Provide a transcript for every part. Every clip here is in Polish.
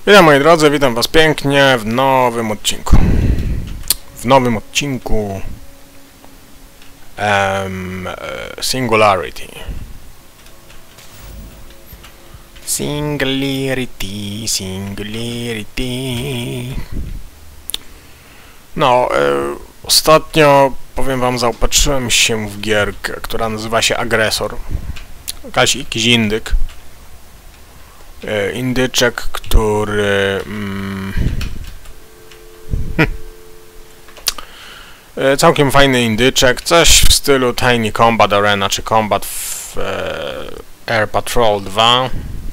Witam moi drodzy, witam was pięknie w nowym odcinku. Singularity. No, ostatnio, powiem wam, zaopatrzyłem się w gierkę, która nazywa się Agresor. Jakiś indyk. Indyczek, który... całkiem fajny indyczek, coś w stylu Tiny Combat Arena, czy Combat w Air Patrol 2.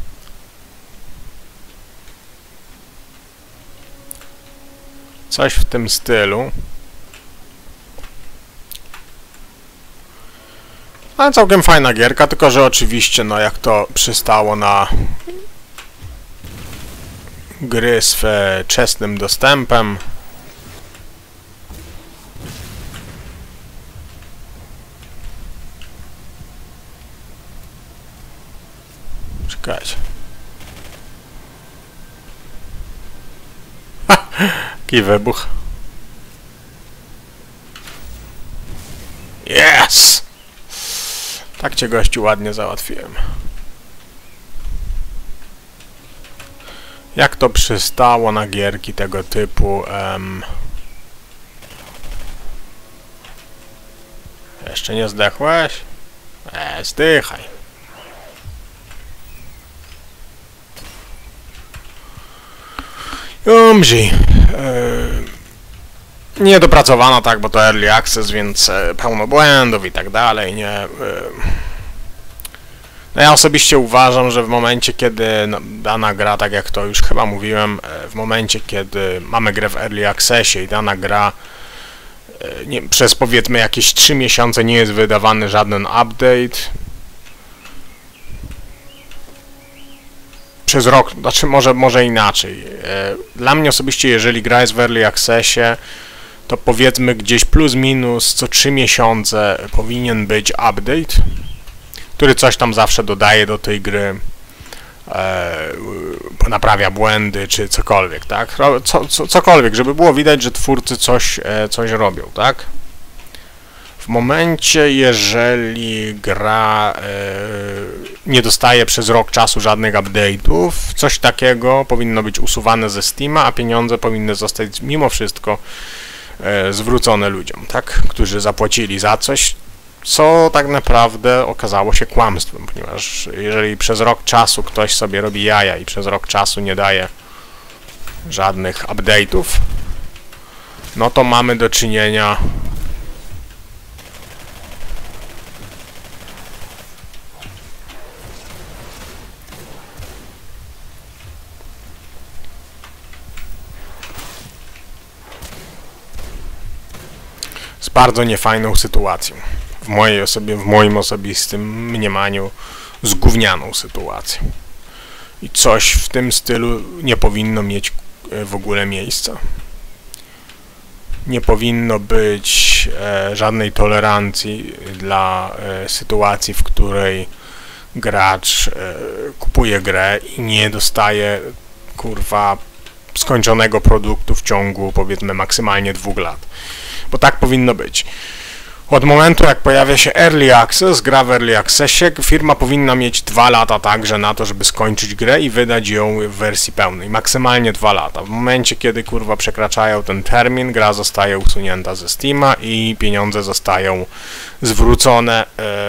Coś w tym stylu. Ale całkiem fajna gierka, tylko że oczywiście, no jak to przystało na gry z wczesnym dostępem, czekajcie. Jaki wybuch. Yes! Tak cię, gościu, ładnie załatwiłem. Jak to przystało na gierki tego typu? Jeszcze nie zdechłeś? Zdychaj. Umrzyj. Niedopracowana, tak, bo to Early Access, więc pełno błędów i tak dalej, nie... No ja osobiście uważam, że w momencie, kiedy dana gra, tak jak to już chyba mówiłem, w momencie, kiedy mamy grę w Early Accessie i dana gra przez powiedzmy jakieś 3 miesiące nie jest wydawany żaden update, przez rok, znaczy może inaczej. Dla mnie osobiście, jeżeli gra jest w Early Accessie, to powiedzmy gdzieś plus minus co 3 miesiące powinien być update, który coś tam zawsze dodaje do tej gry, naprawia błędy, czy cokolwiek, tak? Cokolwiek, żeby było widać, że twórcy coś robią, tak? W momencie, jeżeli gra nie dostaje przez rok czasu żadnych update'ów, coś takiego powinno być usuwane ze Steama, a pieniądze powinny zostać mimo wszystko zwrócone ludziom, tak? Którzy zapłacili za coś, co tak naprawdę okazało się kłamstwem, ponieważ jeżeli przez rok czasu ktoś sobie robi jaja i przez rok czasu nie daje żadnych update'ów, no to mamy do czynienia z bardzo niefajną sytuacją. W moim osobistym mniemaniu z gównianą sytuacją. I coś w tym stylu nie powinno mieć w ogóle miejsca. Nie powinno być żadnej tolerancji dla sytuacji, w której gracz kupuje grę i nie dostaje, kurwa, skończonego produktu w ciągu, powiedzmy, maksymalnie 2 lat. Bo tak powinno być. Od momentu, jak pojawia się Early Access, gra w Early Accessie, firma powinna mieć 2 lata także na to, żeby skończyć grę i wydać ją w wersji pełnej. Maksymalnie 2 lata. W momencie, kiedy, kurwa, przekraczają ten termin, gra zostaje usunięta ze Steama i pieniądze zostają zwrócone.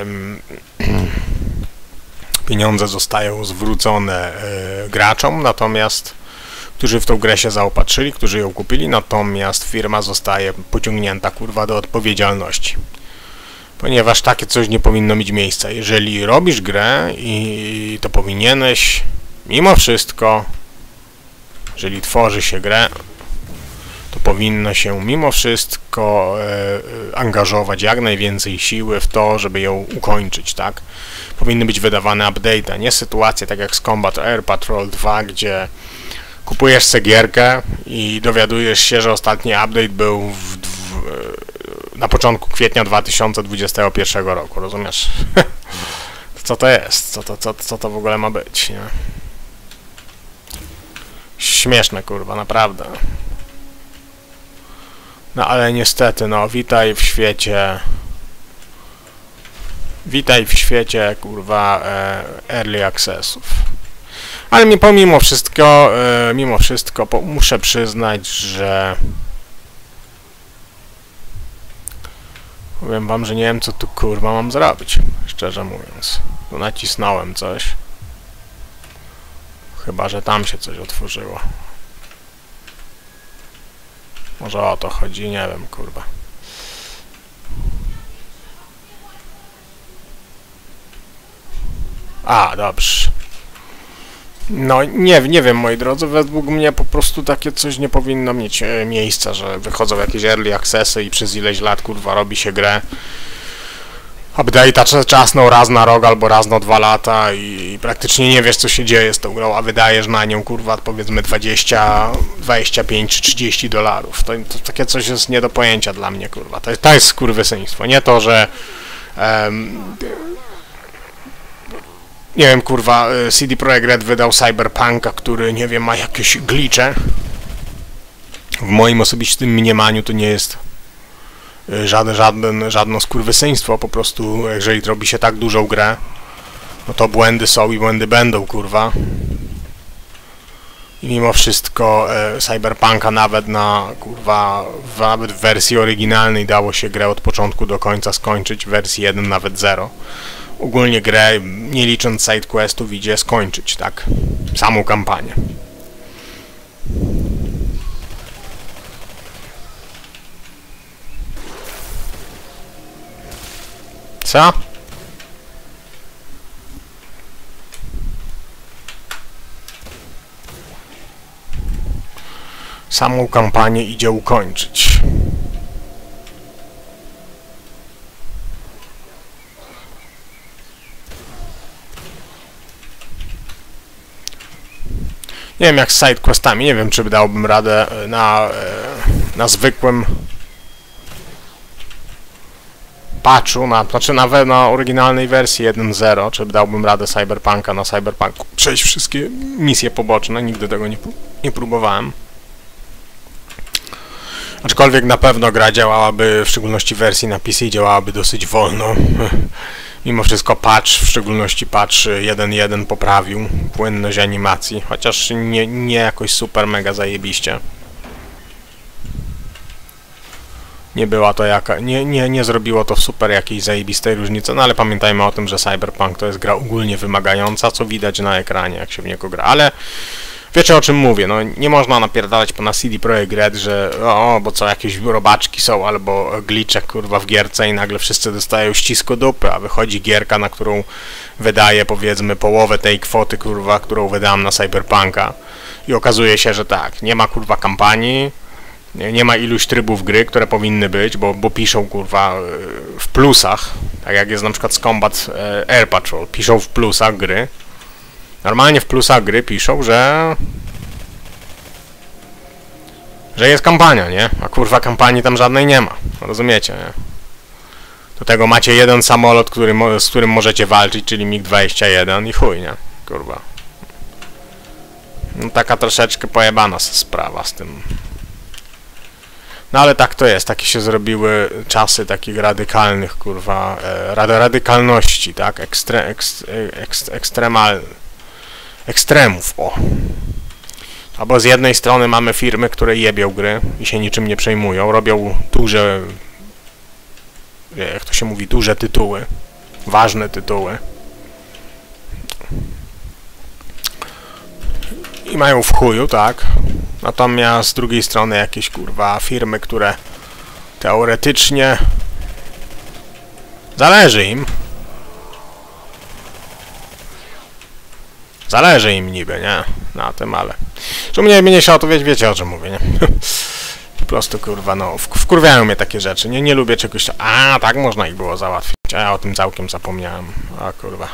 Pieniądze zostają zwrócone graczom, natomiast którzy w tą grę się zaopatrzyli, którzy ją kupili, natomiast firma zostaje pociągnięta, kurwa, do odpowiedzialności. Ponieważ takie coś nie powinno mieć miejsca. Jeżeli robisz grę i to powinieneś, mimo wszystko, jeżeli tworzy się grę, to powinno się mimo wszystko angażować jak najwięcej siły w to, żeby ją ukończyć, tak? Powinny być wydawane update'y, nie sytuacje tak jak z Combat Air Patrol 2, gdzie kupujesz sobie gierkę i dowiadujesz się, że ostatni update był na początku kwietnia 2021 roku, rozumiesz? Co to jest? Co to w ogóle ma być, nie? śmieszne, kurwa, naprawdę. No ale niestety, no, witaj w świecie... Witaj w świecie, kurwa, early accessów. Ale pomimo wszystko, muszę przyznać, że... Powiem wam, że nie wiem, co tu, kurwa, mam zrobić, szczerze mówiąc. Tu nacisnąłem coś. Chyba, że tam się coś otworzyło. Może o to chodzi, nie wiem, kurwa. A, dobrze. No, nie wiem, moi drodzy, według mnie po prostu takie coś nie powinno mieć miejsca, że wychodzą jakieś early accessy i przez ileś lat, kurwa, robi się grę. Update'a czasną raz na rok albo raz na 2 lata i praktycznie nie wiesz, co się dzieje z tą grą, a wydajesz na nią, kurwa, powiedzmy 20, 25 czy 30 dolarów. To takie coś jest nie do pojęcia dla mnie, kurwa. To jest skurwysyństwo. Nie to, że... nie wiem, kurwa, CD Projekt Red wydał Cyberpunka, który, nie wiem, ma jakieś glitche. W moim osobistym mniemaniu to nie jest żadne skurwysyństwo, po prostu, jeżeli robi się tak dużą grę, no to błędy są i błędy będą, kurwa. I mimo wszystko Cyberpunka nawet nawet w wersji oryginalnej dało się grę od początku do końca skończyć, w wersji 1 nawet 0. Ogólnie grę, nie licząc sidequestów, idzie skończyć, tak? Samą kampanię. Co? Samą kampanię idzie ukończyć. Nie wiem jak z sidequestami, nie wiem czy dałbym radę na zwykłym patchu, znaczy na oryginalnej wersji 1.0, czy dałbym radę Cyberpunka na Cyberpunku przejść wszystkie misje poboczne, nigdy tego nie próbowałem. Aczkolwiek na pewno gra działałaby, w szczególności w wersji na PC, działałaby dosyć wolno. Mimo wszystko patch, w szczególności patch 1.1 poprawił płynność animacji, chociaż nie jakoś super mega zajebiście. Nie była to nie zrobiło to super jakiejś zajebistej różnicy, no ale pamiętajmy o tym, że Cyberpunk to jest gra ogólnie wymagająca, co widać na ekranie, jak się w niego gra, ale wiecie o czym mówię, no nie można napierdalać na CD Projekt Red, że bo co, jakieś robaczki są, albo glitche, kurwa, w gierce i nagle wszyscy dostają ścisko dupy, a wychodzi gierka, na którą wydaje, powiedzmy, połowę tej kwoty, kurwa, którą wydałem na Cyberpunka i okazuje się, że tak, nie ma, kurwa, kampanii, nie ma iluś trybów gry, które powinny być, bo piszą, kurwa, w plusach, tak jak jest na przykład z Combat Air Patrol, piszą w plusach gry. Normalnie w plusach gry piszą, że jest kampania, nie? A kurwa kampanii tam żadnej nie ma. Rozumiecie, nie? Do tego macie jeden samolot, z którym możecie walczyć, czyli MiG-21 i chuj, nie? Kurwa. No taka troszeczkę pojebana sprawa z tym. No ale tak to jest, takie się zrobiły czasy takich radykalnych, kurwa, radykalności, tak? Ekstremów, o. Albo z jednej strony mamy firmy, które jebią gry i się niczym nie przejmują, robią duże, jak to się mówi, duże tytuły, ważne tytuły. I mają w chuju, tak? Natomiast z drugiej strony jakieś, kurwa, firmy, które teoretycznie zależy im niby, nie? Na tym, ale... Że mnie się o to, wiecie o czym mówię, nie? Po prostu, kurwa, no, wkurwiają mnie takie rzeczy. Nie lubię czegoś... A, tak można ich było załatwić. A ja o tym całkiem zapomniałem. A, kurwa.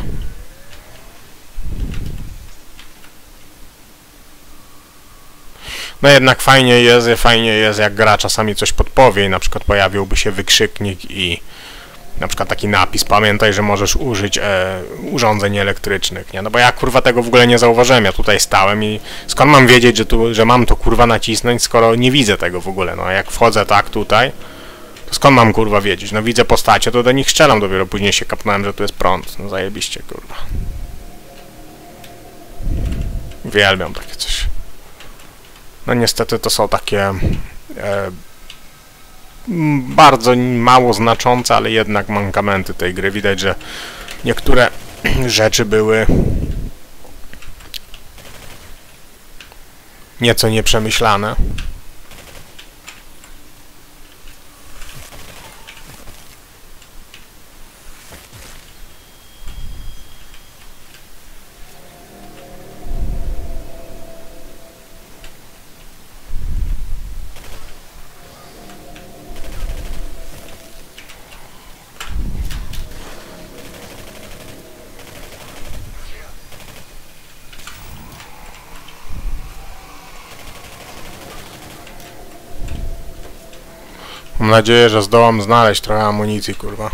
No jednak fajnie jest, jak gra czasami coś podpowie i na przykład pojawiłby się wykrzyknik i na przykład taki napis, pamiętaj, że możesz użyć urządzeń elektrycznych, nie? No bo ja kurwa tego w ogóle nie zauważyłem, ja tutaj stałem i skąd mam wiedzieć, że mam to kurwa nacisnąć, skoro nie widzę tego w ogóle, no a jak wchodzę tak tutaj, to skąd mam kurwa wiedzieć? No widzę postacie, to do nich strzelam, dopiero później się kapnąłem, że tu jest prąd, no zajebiście kurwa. Uwielbiam takie coś. No niestety to są takie bardzo mało znaczące, ale jednak mankamenty tej gry. Widać, że niektóre rzeczy były nieco nieprzemyślane. Mam nadzieję, że zdołam znaleźć trochę amunicji, kurwa.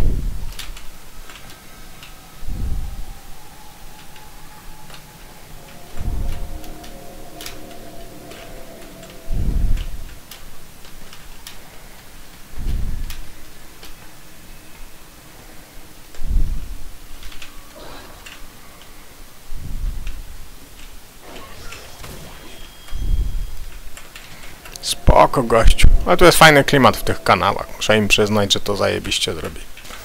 Spoko, gościu. Ale tu jest fajny klimat w tych kanałach. Muszę im przyznać, że to zajebiście zrobi.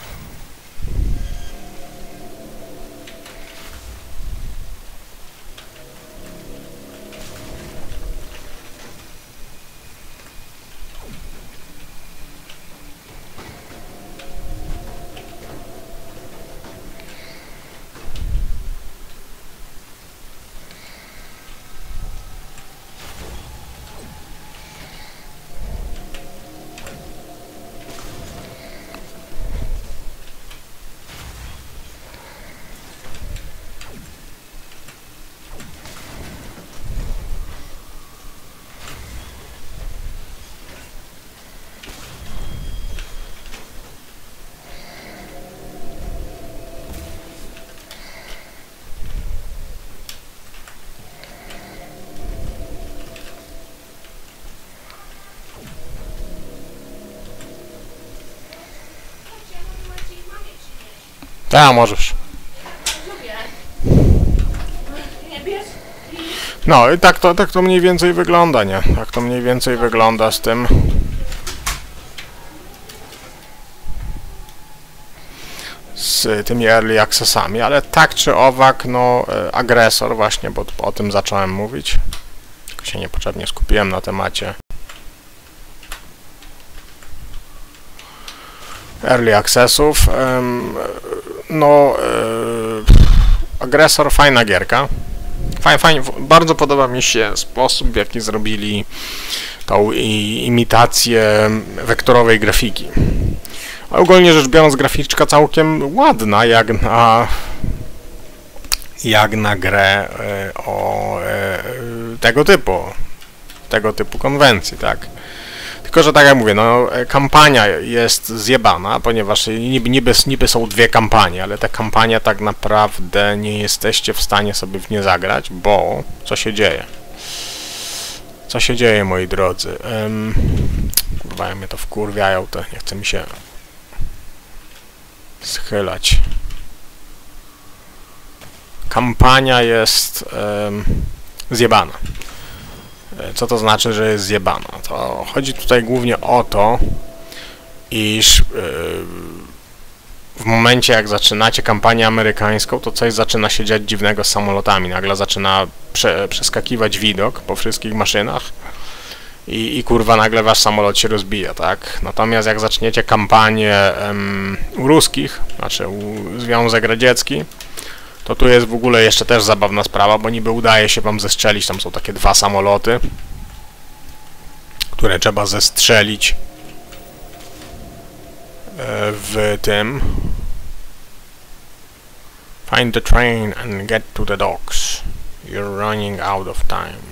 Tak, możesz. No i tak to mniej więcej wygląda, nie? Tak to mniej więcej wygląda z tym. Z tymi early accessami, ale tak czy owak, no agresor właśnie, bo o tym zacząłem mówić. Tylko się niepotrzebnie skupiłem na temacie early accessów. Agresor, fajna gierka. Fajnie, bardzo podoba mi się sposób, w jaki zrobili tą imitację wektorowej grafiki. A ogólnie rzecz biorąc, graficzka całkiem ładna, jak na grę tego typu konwencji, tak. Tylko że tak jak mówię, no kampania jest zjebana, ponieważ niby są dwie kampanie, ale te kampanie tak naprawdę nie jesteście w stanie sobie w nie zagrać, bo co się dzieje? Co się dzieje, moi drodzy? Kurwa, jak mnie to wkurwiają, to nie chce mi się schylać. Kampania jest zjebana. Co to znaczy, że jest zjebana? To chodzi tutaj głównie o to, iż w momencie jak zaczynacie kampanię amerykańską, to coś zaczyna się dziać dziwnego z samolotami. Nagle zaczyna przeskakiwać widok po wszystkich maszynach i kurwa nagle wasz samolot się rozbija, tak? Natomiast jak zaczniecie kampanię u ruskich, znaczy u Związek Radziecki, to tu jest w ogóle jeszcze też zabawna sprawa, bo niby udaje się wam zestrzelić, tam są takie dwa samoloty, które trzeba zestrzelić w tym. Find the train and get to the docks. You're running out of time.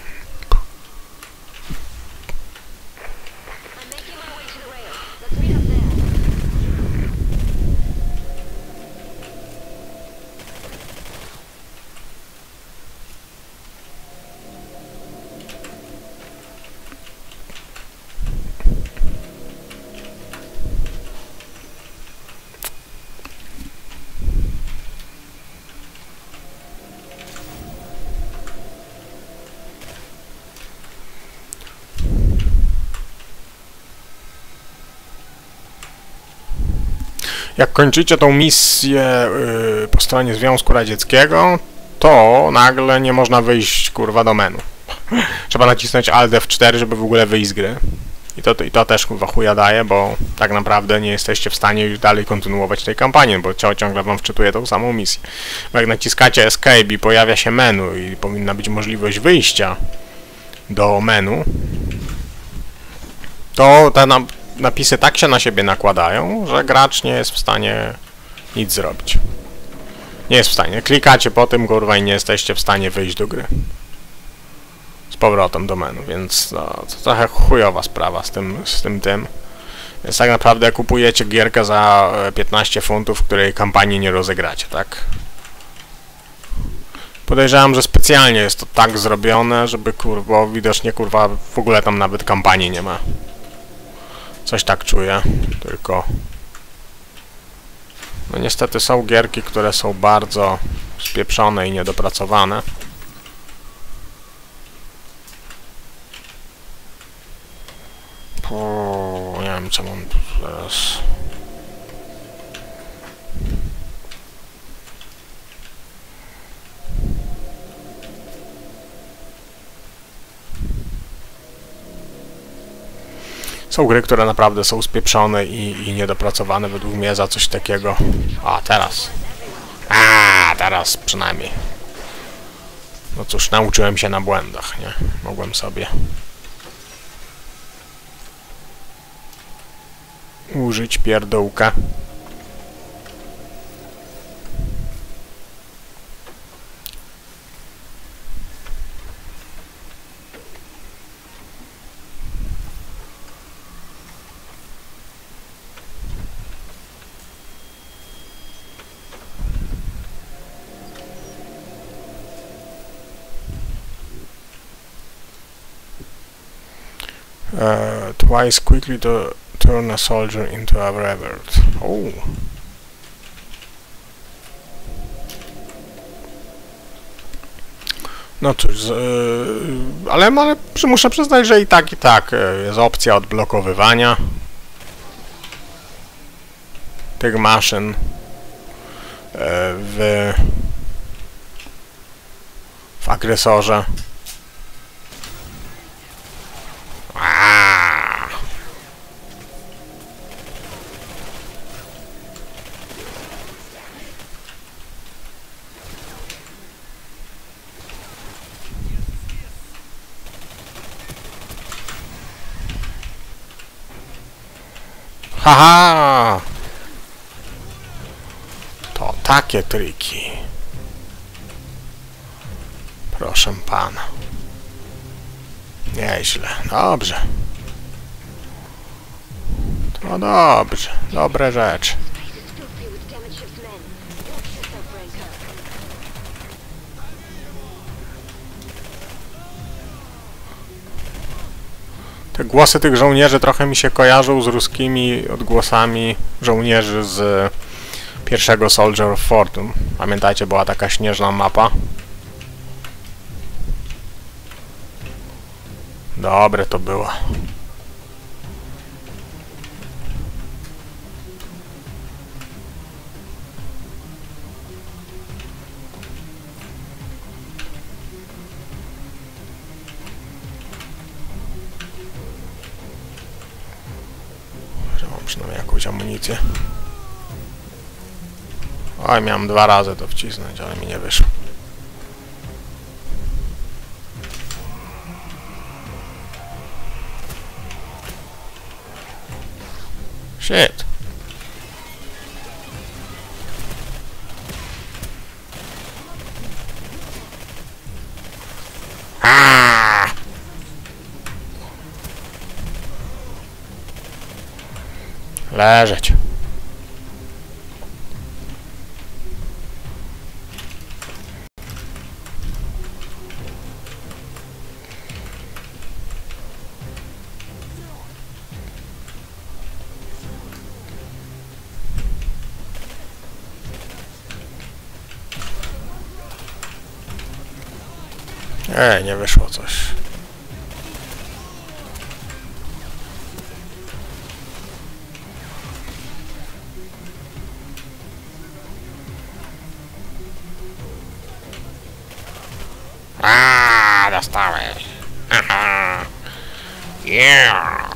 Jak kończycie tą misję po stronie Związku Radzieckiego, to nagle nie można wyjść, kurwa, do menu. Trzeba nacisnąć Alt F4, żeby w ogóle wyjść z gry. I to też, kurwa, chuja daje, bo tak naprawdę nie jesteście w stanie już dalej kontynuować tej kampanii, bo ciągle wam wczytuje tą samą misję. Bo jak naciskacie Escape i pojawia się menu i powinna być możliwość wyjścia do menu, to te napisy tak się na siebie nakładają, że gracz nie jest w stanie nic zrobić. Nie jest w stanie. Klikacie po tym, kurwa, i nie jesteście w stanie wyjść do gry. Z powrotem do menu, więc no, to trochę chujowa sprawa z tym. Więc tak naprawdę kupujecie gierkę za 15 funtów, w której kampanii nie rozegracie, tak? Podejrzewam, że specjalnie jest to tak zrobione, żeby, kurwa, bo widocznie, kurwa, w ogóle tam nawet kampanii nie ma. Coś tak czuję, tylko... No niestety są gierki, które są bardzo spieprzone i niedopracowane. Nie wiem, co mam tu teraz... Są gry, które naprawdę są spieprzone i niedopracowane według mnie za coś takiego. A, teraz. Teraz przynajmniej. No cóż, nauczyłem się na błędach, nie? Mogłem sobie użyć pierdółka. Twice quickly to turn a soldier into a revert. No cóż, ale muszę przyznać, że i tak jest opcja odblokowywania tych maszyn w agresorze. Haha! To takie triki. Proszę pana. Nieźle. Dobrze. To dobrze. Dobre rzeczy. Te głosy tych żołnierzy trochę mi się kojarzą z ruskimi odgłosami żołnierzy z pierwszego Soldier of Fortune. Pamiętajcie, była taka śnieżna mapa. Dobre to było. Mam przynajmniej jakąś amunicję. Oj, miałem 2 razy to wcisnąć, ale mi nie wyszło. Shit. Leżeć. Nie wyszło coś. dostałeś. Aha. Yeah.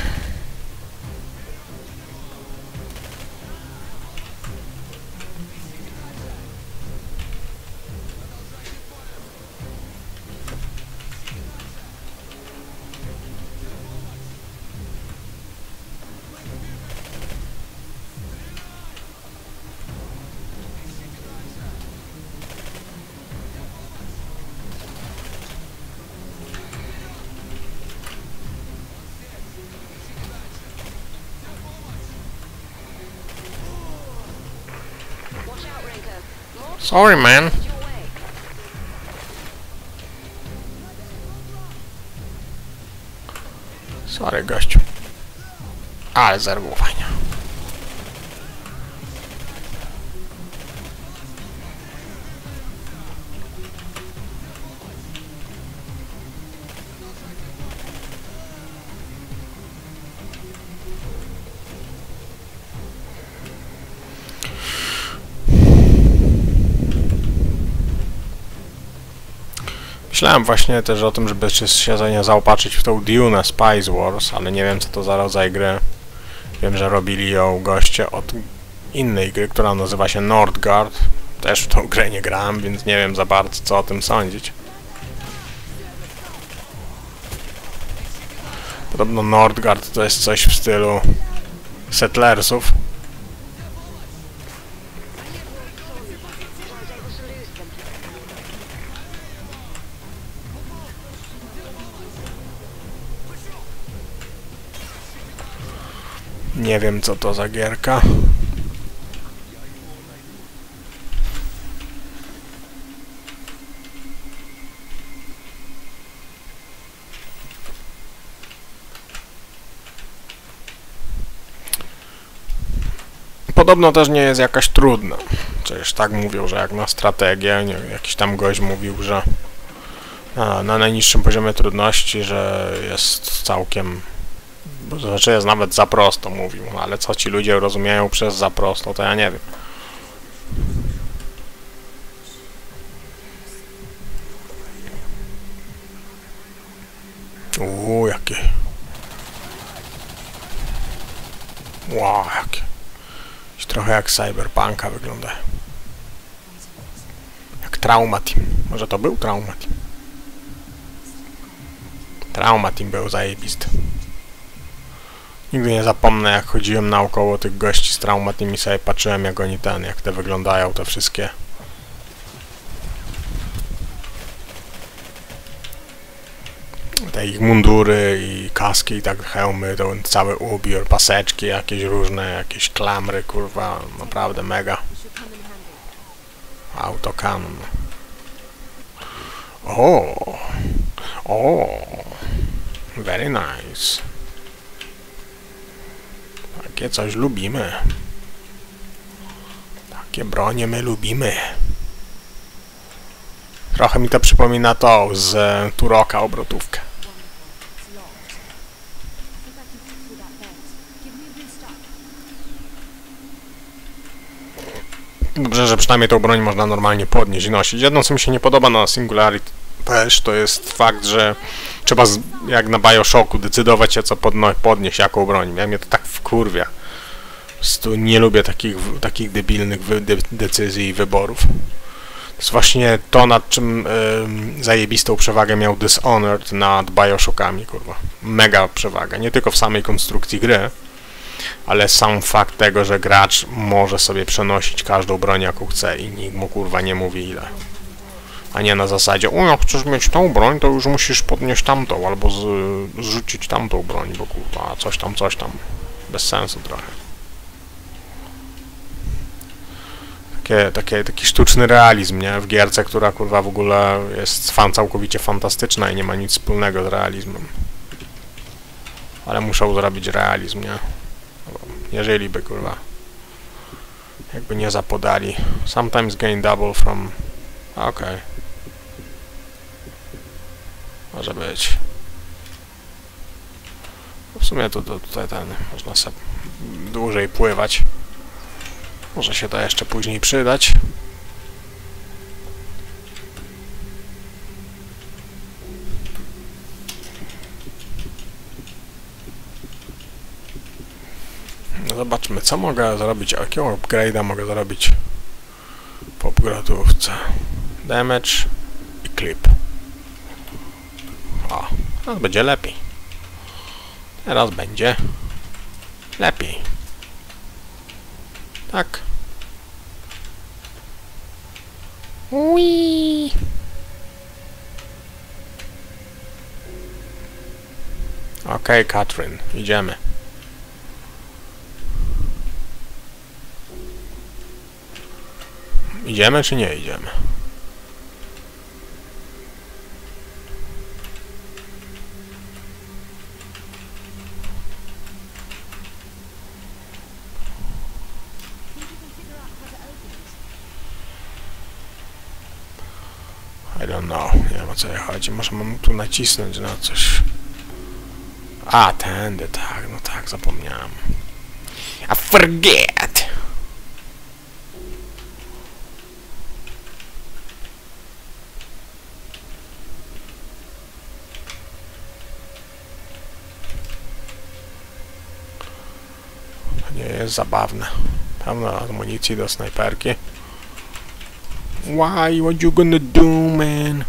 Sorry, man. Sorry, gościu. Ale zerwowania. Myślałem właśnie też o tym, żeby się zaopatrzyć w tą Dune Spice Wars, ale nie wiem co to za rodzaj gry. Wiem, że robili ją goście od innej gry, która nazywa się Nordgard. Też w tą grę nie grałem, więc nie wiem za bardzo co o tym sądzić. Podobno Nordgard to jest coś w stylu Settlersów. Nie wiem co to za gierka. Podobno też nie jest jakaś trudna. Przecież tak mówią, że jak na strategię, nie, jakiś tam gość mówił, że na najniższym poziomie trudności, że jest całkiem... Znaczy jest nawet za prosto, mówił, ale co ci ludzie rozumieją przez za prosto, to ja nie wiem. Jakie... Wow, jakie... Trochę jak Cyberpunka wygląda. Jak Trauma Team. Może to był Trauma Team? Trauma Team był zajebisty. Nigdy nie zapomnę, jak chodziłem naokoło tych gości z Trauma Team i sobie patrzyłem, jak oni jak te wyglądają, te wszystkie. Te ich mundury i kaski i tak hełmy, to cały ubiór, paseczki jakieś różne, jakieś klamry, kurwa, naprawdę mega. Autokanon. Very nice. Takie coś lubimy. Takie bronie my lubimy. Trochę mi to przypomina to z Turoka obrotówkę. Dobrze, że przynajmniej tą broń można normalnie podnieść i nosić. Jedno, co mi się nie podoba na Singularity też, to jest fakt, że trzeba, jak na Bioshocku, decydować się, co podnieść, jaką broń. Mnie to tak wkurwia. Po prostu nie lubię takich debilnych decyzji i wyborów. To jest właśnie to, nad czym zajebistą przewagę miał Dishonored nad Bioshockami, kurwa. Mega przewaga. Nie tylko w samej konstrukcji gry, ale sam fakt tego, że gracz może sobie przenosić każdą broń, jaką chce i nikt mu, kurwa, nie mówi ile. A nie na zasadzie, jak chcesz mieć tą broń, to już musisz podnieść tamtą, albo zrzucić tamtą broń, bo kurwa, coś tam. Bez sensu trochę. Taki sztuczny realizm, nie? W gierce, która, kurwa, w ogóle jest całkowicie fantastyczna i nie ma nic wspólnego z realizmem. Ale muszą zrobić realizm, nie? Jeżeli by, kurwa, jakby nie zapodali. Sometimes gain double from... Okej. Może być. W sumie tutaj można sobie dłużej pływać. Może się to jeszcze później przydać. Zobaczmy, co mogę zrobić, jakiego upgrade'a mogę zrobić po upgrade'ówce. Damage i clip. O, teraz będzie lepiej. Teraz będzie lepiej. Tak. Ui. Okej, Katrin, idziemy. Idziemy czy nie idziemy? I don't know, nie wiem o co chodzi. Może mam tu nacisnąć na coś. A, tędy, tak, no tak, zapomniałem. I forget! To nie jest zabawne. Pełno amunicji do snajperki. Why? What you gonna do, man?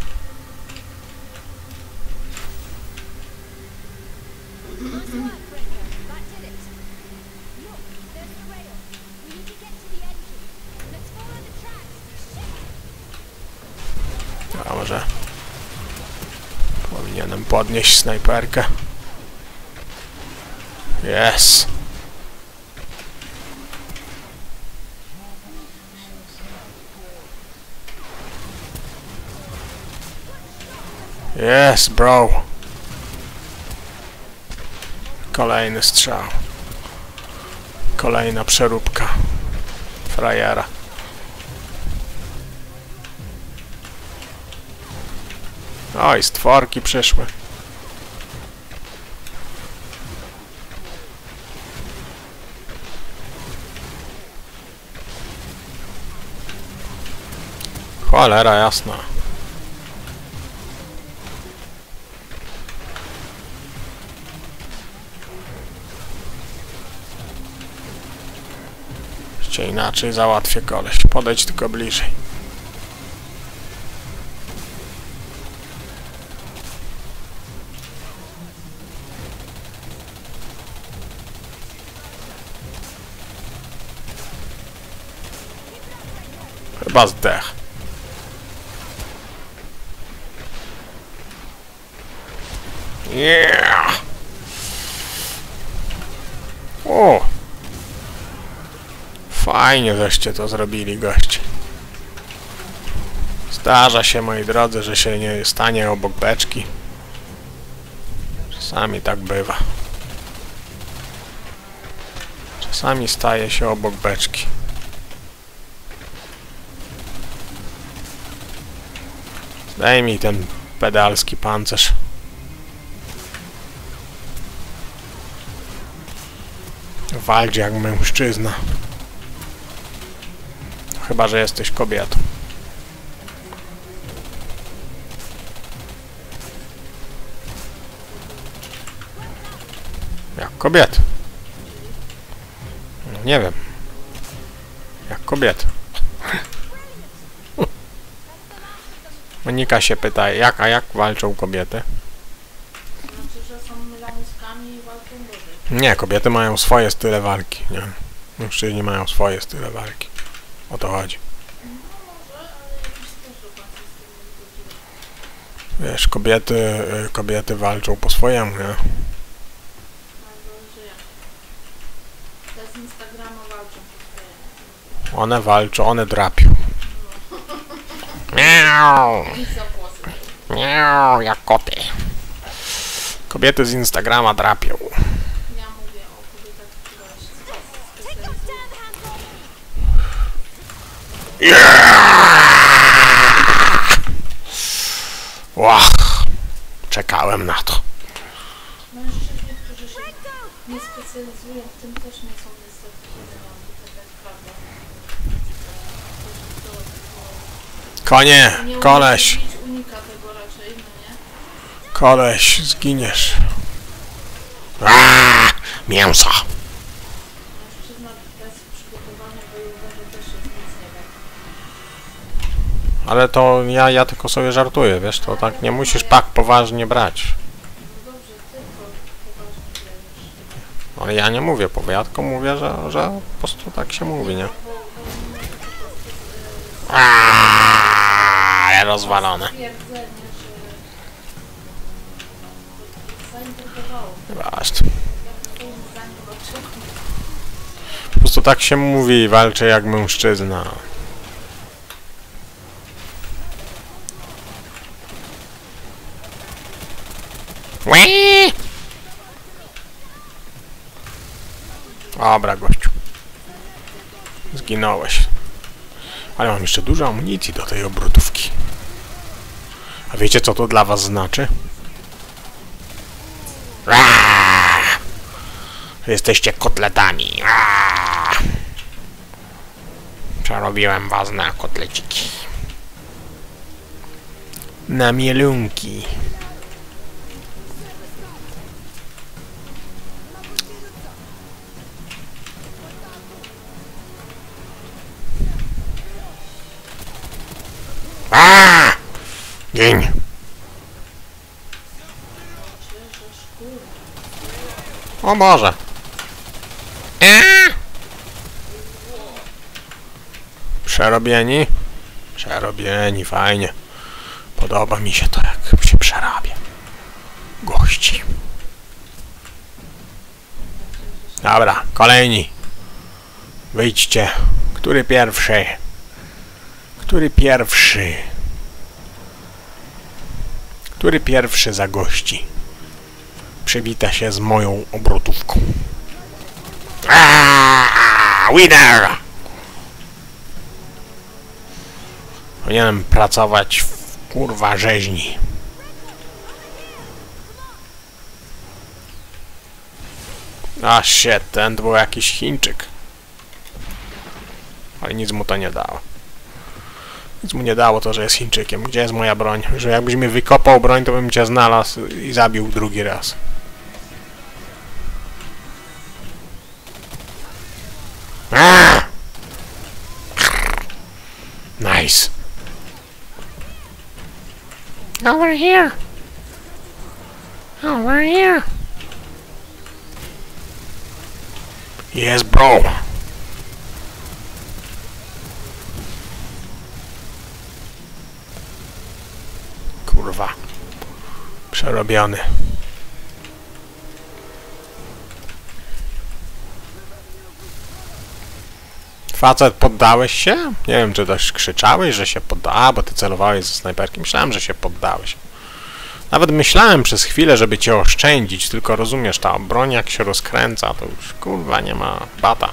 A może powinienem podnieść snajperkę. Yes. Yes, bro. Kolejny strzał. Kolejna przeróbka frajera. Oj, stworki przyszły. Cholera jasna. Jeszcze inaczej załatwię koleś. Podejdź tylko bliżej. Chyba zdech. Yeah! O! Fajnie żeście to zrobili, goście. Zdarza się, moi drodzy, że się nie stanie obok beczki. Czasami tak bywa. Czasami staje się obok beczki. Daj mi ten pedalski pancerz. Walcz jak mężczyzna. Chyba że jesteś kobietą. Jak kobieta? No, nie wiem. Jak kobieta. Monika się pyta, jak walczą kobiety? Znaczy, że są lamuskami i walczą gorzej. Nie, kobiety mają swoje style walki, nie? Mężczyźni mają swoje style walki. O to chodzi. No może, ale jakiś sposób asystuje. Wiesz, kobiety walczą po swojemu, nie? Albo że jak? Te z Instagrama walczą po swojemu. One walczą, one drapią. Miau! I za włosy. Miau, jak koty. Kobiety z Instagrama drapią. Ja mówię o kobietach, które się specjalizują. Łach! Czekałem na to. Mężczyźni, którzy się nie specjalizują w tym, też nie są niestety wyzywani. Taka jest prawda. Konie, Nie koleś, unika tego raczej, no nie? koleś, zginiesz. Aaaa, mięso. Ale to ja tylko sobie żartuję, wiesz, to tak nie musisz pak poważnie brać. No dobrze, ty to poważnie bierzesz. Ale ja nie mówię, ja tylko mówię, że po prostu tak się mówi, nie? Ale rozwalone. Twierdzenie, że zaintrygowało. Właśnie. Ja twoim zdaniem dlaczego? Po prostu tak się mówi, walczy jak mężczyzna. Łe! Dobra, gościu. Zginąłeś. Ale mam jeszcze dużo amunicji do tej obrotówki. A wiecie, co to dla was znaczy? Aaaa! Jesteście kotletami. Aaaa! Przerobiłem was na kotleciki. Na mielunki. Aaaa! Gień. O Boże. Przerobieni? Przerobieni, fajnie. Podoba mi się to, jak się przerabia. Gości. Dobra, kolejni. Wyjdźcie. Który pierwszy? Który pierwszy? Który pierwszy zagości? Przywita się z moją obrotówką. Winner! Powinienem pracować w kurwa rzeźni. A shit, ten to był jakiś Chińczyk. Ale nic mu to nie dało. Nic mu nie dało to, że jest Chińczykiem. Gdzie jest moja broń? Że jakbyś mi wykopał broń, to bym cię znalazł i zabił drugi raz. Nice. Over here. Over here. Yes, bro. Kurwa. Przerobiony. Facet, poddałeś się? Nie wiem, czy też krzyczałeś, że się poddałeś, bo ty celowałeś ze snajperki. Myślałem, że się poddałeś. Nawet myślałem przez chwilę, żeby cię oszczędzić, tylko rozumiesz, ta broń jak się rozkręca, to już kurwa nie ma bata.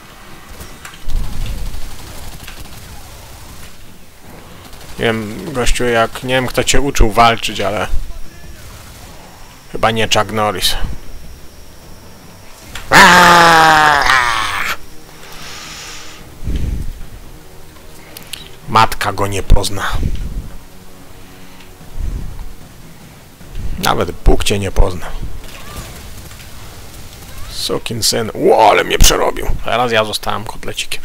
Nie wiem, gościu, jak nie wiem, kto cię uczył walczyć, ale chyba nie Chuck Norris. Matka go nie pozna. Nawet Bóg cię nie pozna. Sukinsyn. Ło, ale mnie przerobił. Teraz ja zostałem kotlecikiem.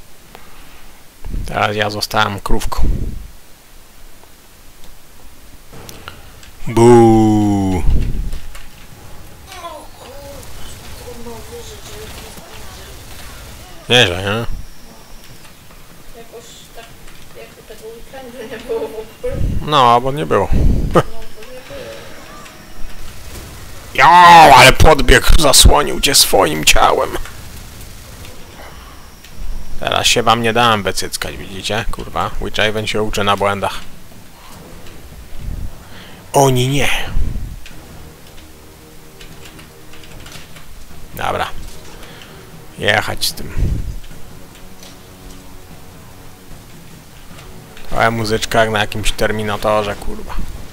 Teraz ja zostałem krówką. Buuu. Nieźle, nie? Jakoś tak, jakby tego weekendu nie było w ogóle. No, albo nie było. No, to nie było. Jo, ale podbieg zasłonił cię swoim ciałem. Teraz się wam nie dałem wycyckać, widzicie? Kurwa, Witchaven się uczy na błędach. Oni nie. Dobra. Jechać z tym. Trochę muzyczka jak na jakimś Terminatorze, kurwa.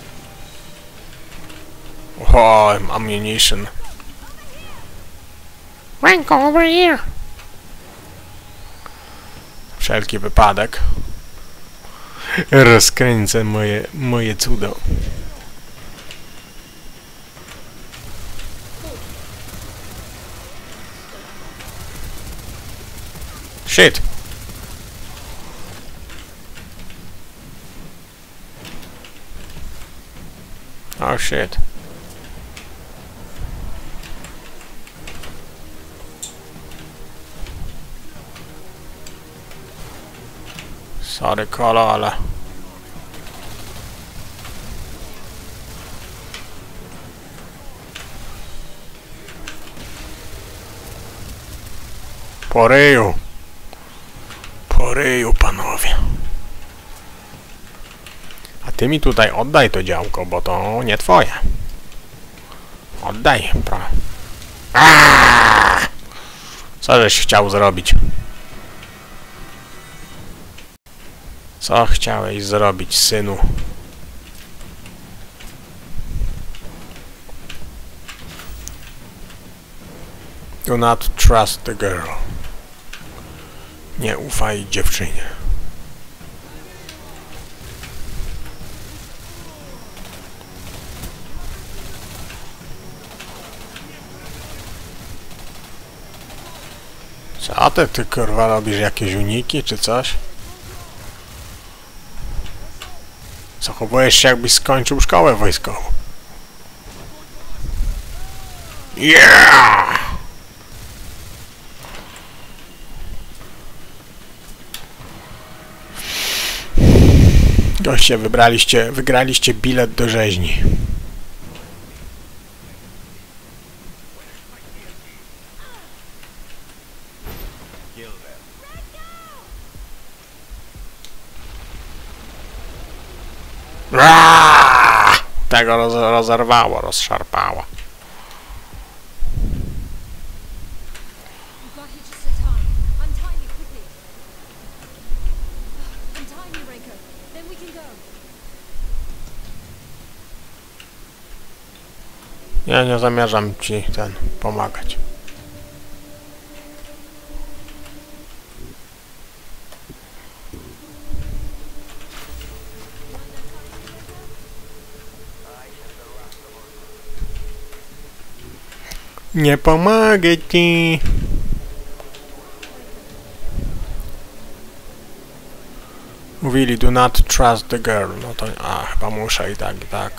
O, ammunition. Ręką over here. Wszelki wypadek. Rozkręcę moje cudo. Shit. Oh shit. Sorry, Kolo, ale... Po ryju. Po ryju, panowie. A ty mi tutaj oddaj to działko, bo to nie twoje. Oddaj, prawda? Co żeś chciał zrobić? Co chciałeś zrobić, synu? Do not trust the girl. Nie ufaj dziewczynie. Co ty kurwa robisz? Jakieś uniki czy coś? Zachowujesz się, jakbyś skończył szkołę wojskową. Yeah! Goście, wygraliście bilet do rzeźni. Tego rozerwało, rozszarpało. Ja nie zamierzam ci pomagać. Nie pomogę ci. Mówili do not trust the girl. No to chyba muszę i tak.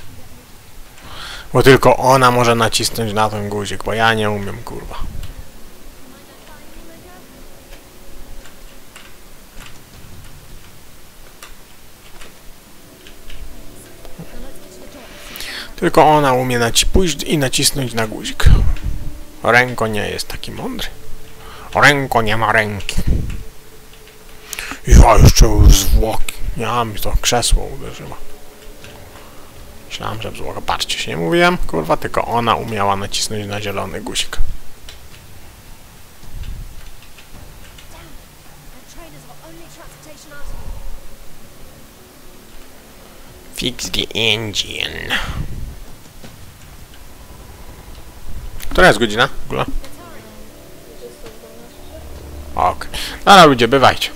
Bo tylko ona może nacisnąć na ten guzik, bo ja nie umiem, kurwa. Tylko ona umie pójść i nacisnąć na guzik. Ręko nie jest taki mądry. Ręko nie ma ręki. Ja jeszcze zwłoki. Ja mi to krzesło uderzyło. Myślałem, że zwłoka. Patrzcie, się nie mówiłem, kurwa, tylko ona umiała nacisnąć na zielony guzik. Fix the engine. Która jest godzina w ogóle? Ok. Dobra ludzie, bywajcie.